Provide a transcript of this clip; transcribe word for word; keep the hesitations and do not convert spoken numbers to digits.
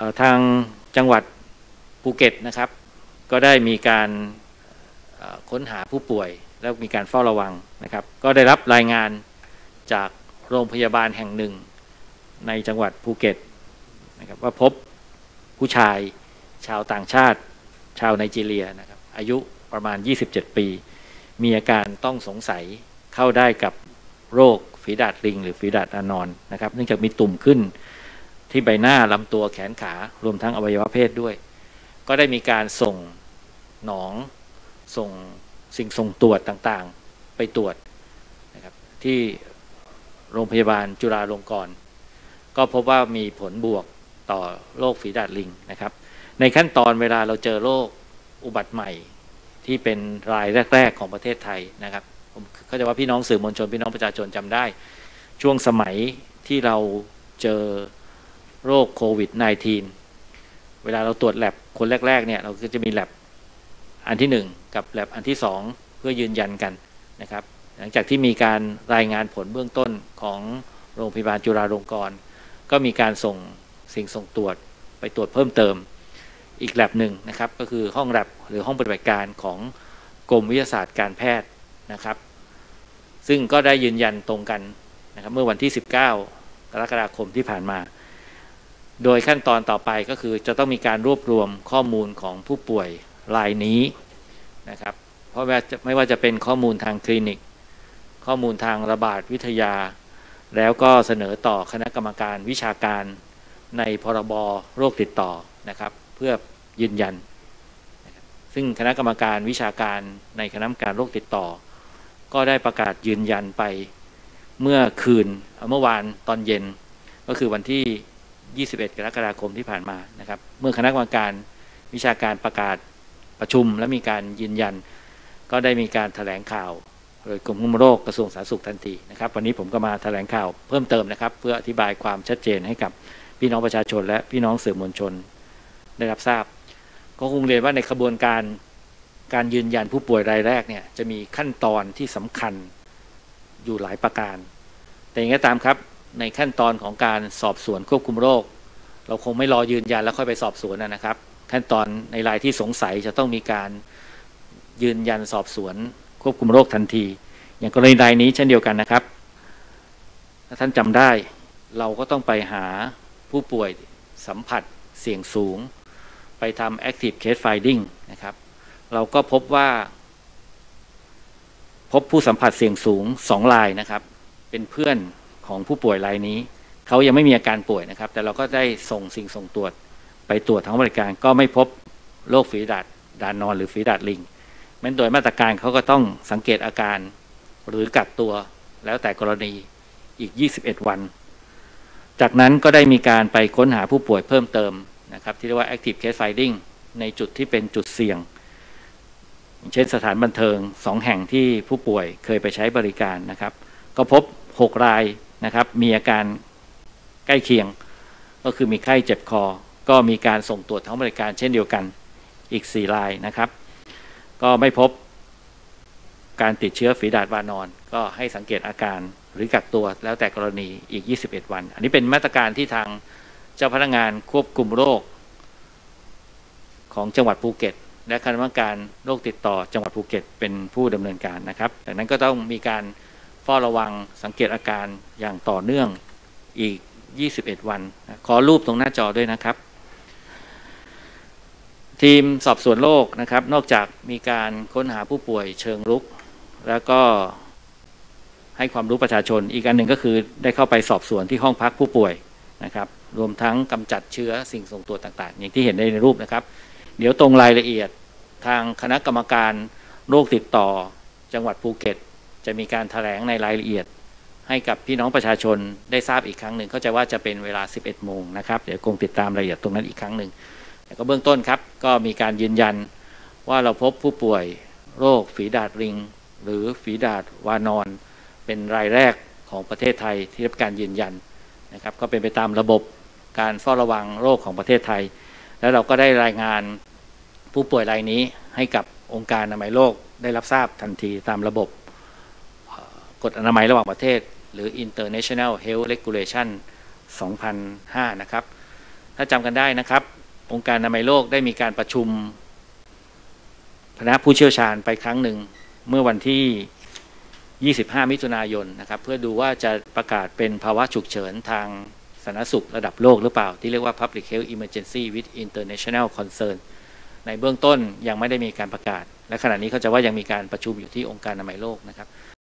ทางจังหวัดภูเก็ตนะครับก็ได้มีการค้นหาผู้ป่วยแล้วมีการเฝ้าระวังนะครับก็ได้รับรายงานจากโรงพยาบาลแห่งหนึ่งในจังหวัดภูเก็ตนะครับว่าพบผู้ชายชาวต่างชาติชาวไนจีเรียนะครับอายุประมาณยี่สิบเจ็ดปีมีอาการต้องสงสัยเข้าได้กับโรคฝีดาษลิงหรือฝีดาษอนอนนะครับเนื่องจากมีตุ่มขึ้นที่ใบหน้าลำตัวแขนขารวมทั้งอวัยวะเพศด้วยก็ได้มีการส่งหนองส่งสิ่งส่งตรวจต่างๆไปตรวจนะครับที่โรงพยาบาลจุฬาลงกรณ์ก็พบว่ามีผลบวกต่อโรคฝีดาษลิงนะครับในขั้นตอนเวลาเราเจอโรคอุบัติใหม่ที่เป็นรายแรกๆของประเทศไทยนะครับผมเข้าใจว่าพี่น้องสื่อมวลชนพี่น้องประชาชนจำได้ช่วงสมัยที่เราเจอโรคโควิด สิบเก้า เวลาเราตรวจแลบคนแรกๆเนี่ยเราก็จะมีแลบอันที่หนึ่งกับแลบอันที่สองเพื่อยืนยันกันนะครับหลังจากที่มีการรายงานผลเบื้องต้นของโรงพยาบาลจุฬาลงกรณ์ก็มีการส่งสิ่งส่งตรวจไปตรวจเพิ่มเติมอีกแลบหนึ่งนะครับก็คือห้องแลบหรือห้องปฏิบัติการของกรมวิทยาศาสตร์การแพทย์นะครับซึ่งก็ได้ยืนยันตรงกันนะครับเมื่อวันที่สิบเก้ากรกฎาคมที่ผ่านมาโดยขั้นตอนต่อไปก็คือจะต้องมีการรวบรวมข้อมูลของผู้ป่วยรายนี้นะครับเพราะว่าไม่ว่าจะเป็นข้อมูลทางคลินิกข้อมูลทางระบาดวิทยาแล้วก็เสนอต่อคณะกรรมการวิชาการในพรบโรคติดต่อนะครับเพื่อยืนยันซึ่งคณะกรรมการวิชาการในคณะกรรมการโรคติดต่อก็ได้ประกาศยืนยันไปเมื่อคืนเมื่อวานตอนเย็นก็คือวันที่ยี่สิบเอ็ดกรกฎาคมที่ผ่านมานะครับเมื่อคณะกรรมการวิชาการประกาศประชุมและมีการยืนยันก็ได้มีการแถลงข่าวโดยกรมควบคุมโรคกระทรวงสาธารณสุขทันทีนะครับวันนี้ผมก็มาแถลงข่าวเพิ่มเติมนะครับเพื่ออธิบายความชัดเจนให้กับพี่น้องประชาชนและพี่น้องสื่อมวลชนได้รับทราบก็คงเรียนว่าในกระบวนการการยืนยันผู้ป่วยรายแรกเนี่ยจะมีขั้นตอนที่สำคัญอยู่หลายประการแต่อย่างไรก็ตามครับในขั้นตอนของการสอบสวนควบคุมโรคเราคงไม่รอยืนยันแล้วค่อยไปสอบสวนนะครับขั้นตอนในรายที่สงสัยจะต้องมีการยืนยันสอบสวนควบคุมโรคทันทีอย่างกรณีรายนี้เช่นเดียวกันนะครับถ้าท่านจำได้เราก็ต้องไปหาผู้ป่วยสัมผัสเสี่ยงสูงไปทำ active case finding นะครับเราก็พบว่าพบผู้สัมผัสเสี่ยงสูงสองรายนะครับเป็นเพื่อนของผู้ป่วยรายนี้เขายังไม่มีอาการป่วยนะครับแต่เราก็ได้ส่งสิ่งส่งตรวจไปตรวจทางบริการก็ไม่พบโรคฝีดาษดานอนหรือฝีดาษลิงแม้โดยมาตรการเขาก็ต้องสังเกตอาการหรือกักตัวแล้วแต่กรณีอีกยี่สิบเอ็ดวันจากนั้นก็ได้มีการไปค้นหาผู้ป่วยเพิ่มเติมนะครับที่เรียกว่า active case finding ในจุดที่เป็นจุดเสี่ยงเช่นสถานบันเทิงสองแห่งที่ผู้ป่วยเคยไปใช้บริการนะครับก็พบหกรายนะครับมีอาการใกล้เคียงก็คือมีไข้เจ็บคอก็มีการส่งตรวจทั้งบริการเช่นเดียวกันอีกสี่รายนะครับก็ไม่พบการติดเชื้อฝีดาษวานอนก็ให้สังเกตอาการหรือกักตัวแล้วแต่กรณีอีกยี่สิบเอ็ดวันอันนี้เป็นมาตรการที่ทางเจ้าพนักงานควบคุมโรคของจังหวัดภูเก็ตและคณะกรรมการโรคติดต่อจังหวัดภูเก็ตเป็นผู้ดำเนินการนะครับดังนั้นก็ต้องมีการเฝ้าระวังสังเกตอาการอย่างต่อเนื่องอีกยี่สิบเอ็ดวันขอรูปตรงหน้าจอด้วยนะครับทีมสอบสวนโรคนะครับนอกจากมีการค้นหาผู้ป่วยเชิงรุกแล้วก็ให้ความรู้ประชาชนอีกอันหนึ่งก็คือได้เข้าไปสอบสวนที่ห้องพักผู้ป่วยนะครับรวมทั้งกำจัดเชื้อสิ่งส่งตัวต่างๆอย่างที่เห็นในรูปนะครับเดี๋ยวตรงรายละเอียดทางคณะกรรมการโรคติดต่อจังหวัดภูเก็ตจะมีการแถลงในรายละเอียดให้กับพี่น้องประชาชนได้ทราบอีกครั้งหนึ่งเข้าใจว่าจะเป็นเวลาสิบเอ็ดโมงนะครับเดี๋ยวคงติดตามรายละเอียดตรงนั้นอีกครั้งหนึ่งแต่ก็เบื้องต้นครับก็มีการยืนยันว่าเราพบผู้ป่วยโรคฝีดาษลิงหรือฝีดาษวานอนเป็นรายแรกของประเทศไทยที่รับการยืนยันนะครับก็เป็นไปตามระบบการเฝ้าระวังโรคของประเทศไทยแล้วเราก็ได้รายงานผู้ป่วยรายนี้ให้กับองค์การอนามัยโลกได้รับทราบทันทีตามระบบกฎอนามัยระหว่างประเทศหรือ International Health Regulation สองพันห้านะครับถ้าจำกันได้นะครับองค์การอนามัยโลกได้มีการประชุมคณะผู้เชี่ยวชาญไปครั้งหนึ่งเมื่อวันที่ยี่สิบห้ามิถุนายนนะครับเพื่อดูว่าจะประกาศเป็นภาวะฉุกเฉินทางสาธารณสุขระดับโลกหรือเปล่าที่เรียกว่า Public Health Emergency with International Concern ในเบื้องต้นยังไม่ได้มีการประกาศและขณะนี้เขาจะว่ายังมีการประชุมอยู่ที่องค์การอนามัยโลกนะครับ